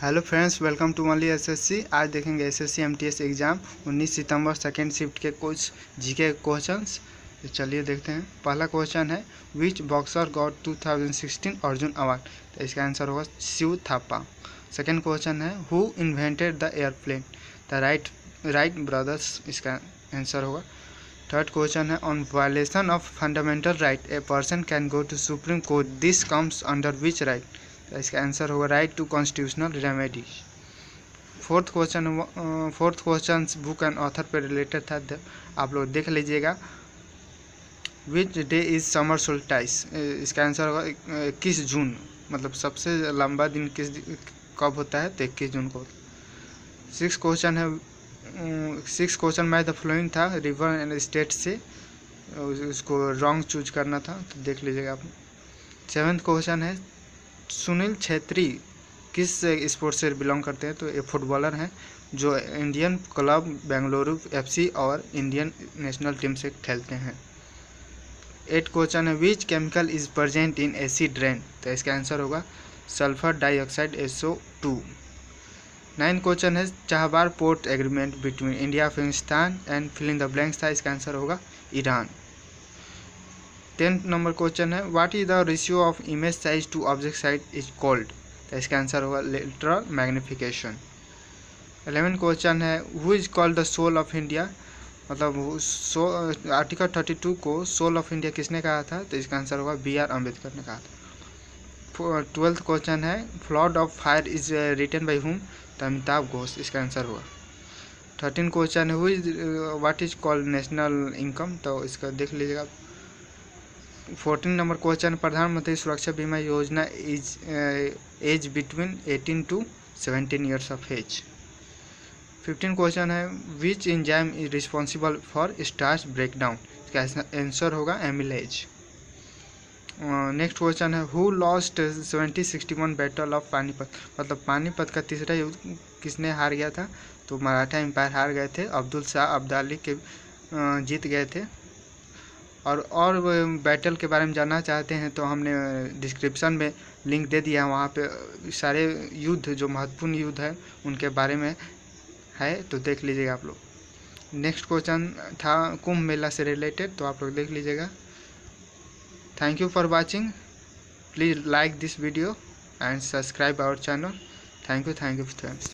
Hello friends, welcome to only SSC. आज देखेंगे SSC MTS exam 19 सितंबर सेकेंड शिफ्ट के कुछ जीके क्वेश्चंस। तो चलिए देखते हैं। पहला क्वेश्चन है, which boxer got 2016 Arjuna award. तो इसका आंसर होगा शिव थापा। सेकेंड क्वेश्चन है, who invented the airplane. The Wright brothers इसका आंसर होगा। थर्ड क्वेश्चन है, on violation of fundamental right a person can go to Supreme Court, this comes under which right. तो इसका answer होगा right to constitutional remedy. Fourth question book and author पे related था, आप लोग देख लीजिएगा। Which day is summer solstice. इसका आंसर होगा 21 जून। मतलब सबसे लंबा दिन कब होता है, तो 21 जून को। सिक्स क्वेश्चन में द फ्लोइंग था रिवर एंड स्टेट से, उसको रॉन्ग चूज करना था, तो देख लीजिएगा आप। सेवन्थ क्वेश्चन है, सुनील छेत्री किस स्पोर्ट्स से बिलोंग करते हैं। तो ये फुटबॉलर हैं जो इंडियन क्लब बेंगलुरु एफसी और इंडियन नेशनल टीम से खेलते हैं। एट क्वेश्चन है, which chemical is present in acid rain. तो इसका आंसर होगा sulphur dioxide SO2। Ninth question है, Chabahar port agreement between India Afghanistan and fill in the blanks था। इसका आंसर होगा ईरान। 10th नंबर क्वेश्चन है, what is the ratio of image size to object size is called. तो इसका answer होगा lateral magnification. 11th question है, who is called the soul of India. मतलब article 32 को सोल ऑफ इंडिया किसने कहा था। तो इसका आंसर होगा BR अम्बेडकर ने कहा था। 12th क्वेश्चन है, flood of fire is written by whom. तो अमिताभ घोष इसका आंसर होगा। 13th क्वेश्चन है, what is called national income. तो इसका देख लीजिएगा। 14 नंबर क्वेश्चन, प्रधानमंत्री Suraksha Bima Yojana is age between 18 to 17 years of age. 15 question है, which enzyme is responsible for starch breakdown. इसका आंसर होगा एमिलेज। नेक्स्ट क्वेश्चन है, who lost 1761 battle of Panipat. मतलब पानीपत का तीसरा युद्ध किसने हार गया था। तो मराठा एम्पायर हार गए थे, अब्दुल शाह अब्दाली के जीत गए थे। और बैटल के बारे में जानना चाहते हैं तो हमने डिस्क्रिप्शन में लिंक दे दिया, वहाँ पे सारे युद्ध जो महत्वपूर्ण युद्ध है उनके बारे में है, तो देख लीजिएगा आप लोग। नेक्स्ट क्वेश्चन था कुंभ मेला से रिलेटेड, तो आप लोग देख लीजिएगा। Thank you for watching. Please like this video and subscribe our channel. Thank you friends.